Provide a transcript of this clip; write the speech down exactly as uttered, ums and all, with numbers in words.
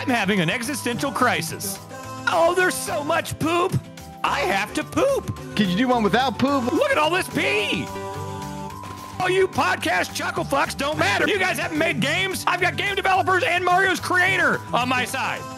I'm having an existential crisis. Oh, there's so much poop. I have to poop. Could you do one without poop? Look at all this pee. Oh, you podcast chuckle fucks don't matter. You guys haven't made games. I've got game developers and Mario's creator on my side.